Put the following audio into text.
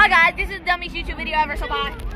Bye guys, this is the dumbest YouTube video ever, so bye.